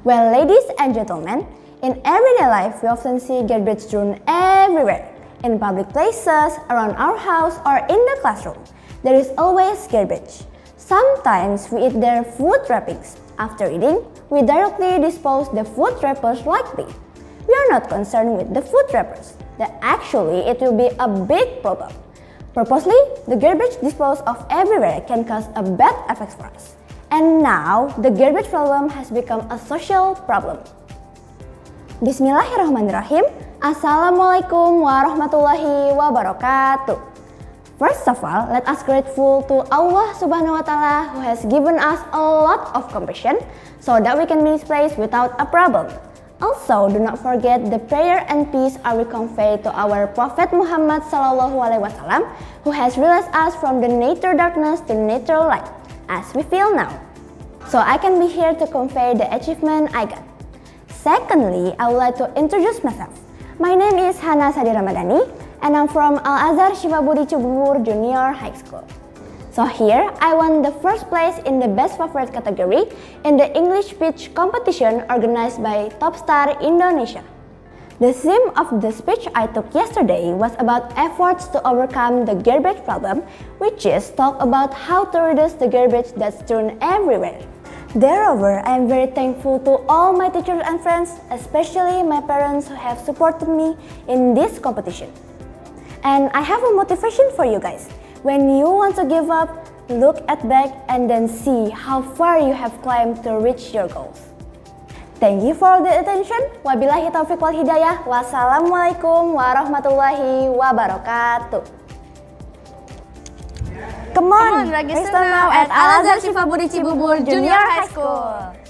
Well, ladies and gentlemen, in everyday life, we often see garbage strewn everywhere. In public places, around our house, or in the classroom, there is always garbage. Sometimes we eat their food wrappings. After eating, we directly dispose the food wrappers lightly. We are not concerned with the food wrappers, that actually it will be a big problem. Purposely, the garbage disposed of everywhere can cause a bad effect for us. And now, the garbage problem has become a social problem. Bismillahirrahmanirrahim. Assalamualaikum warahmatullahi wabarakatuh. First of all, let us grateful to Allah Subhanahu wa Ta'ala who has given us a lot of compassion so that we can be in this place without a problem. Also, do not forget the prayer and peace are we convey to our Prophet Muhammad Sallallahu Alaihi Wasallam who has released us from the nature darkness to natural light, as we feel now. So I can be here to convey the achievement I got. Secondly, I would like to introduce myself. My name is Hana Sadi Ramadhani and I'm from Al-Azhar Syifa Budi Cibubur Junior High School. So here, I won the first place in the Best Favorite category in the English speech competition organized by Topstar Indonesia. The theme of the speech I took yesterday was about efforts to overcome the garbage problem, which is talk about how to reduce the garbage that's strewn everywhere. Moreover, I am very thankful to all my teachers and friends, especially my parents who have supported me in this competition. And I have a motivation for you guys. When you want to give up, look at back and then see how far you have climbed to reach your goals. Thank you for the attention. Wabillahi taufiq wal hidayah. Wassalamualaikum warahmatullahi wabarakatuh. Come on, register now at Al-Azhar Syifa Budi Cibubur Junior High School.